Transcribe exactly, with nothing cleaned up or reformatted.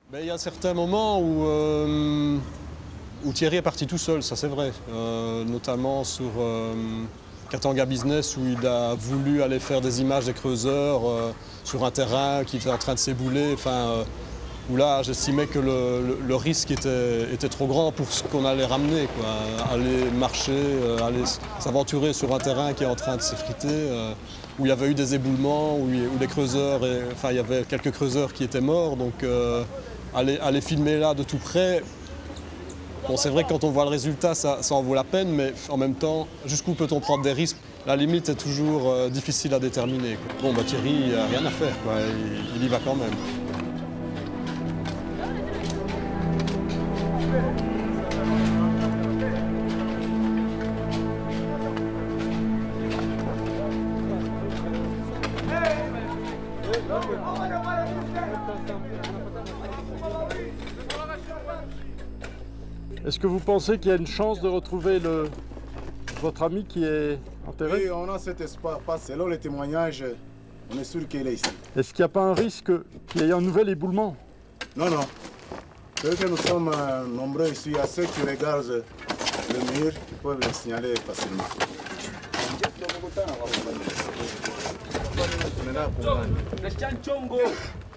Ben, il y a certains moments où, euh, où Thierry est parti tout seul, ça c'est vrai. Euh, notamment sur euh, Katanga Business où il a voulu aller faire des images des creuseurs euh, sur un terrain qui était en train de s'ébouler. Enfin, euh, où là j'estimais que le, le, le risque était, était trop grand pour ce qu'on allait ramener, quoi. Aller marcher, euh, aller s'aventurer sur un terrain qui est en train de s'effriter, euh, où il y avait eu des éboulements, où, où les creuseurs, et, enfin il y avait quelques creuseurs qui étaient morts, donc euh, aller, aller filmer là de tout près. Bon, c'est vrai que quand on voit le résultat, ça, ça en vaut la peine, mais en même temps, jusqu'où peut-on prendre des risques? La limite est toujours euh, difficile à déterminer, quoi. Bon, bah, Thierry, il n'a rien à faire, quoi. Il, il y va quand même. Est-ce que vous pensez qu'il y a une chance de retrouver le... votre ami qui est enterré? Oui, on a cet espoir. Pas selon les témoignages, on est sûr qu'il est ici. Est-ce qu'il n'y a pas un risque qu'il y ait un nouvel éboulement? Non, non. Vu que nous sommes euh, nombreux ici, à ceux qui regardent le mur, ils peuvent le signaler facilement. On est là pour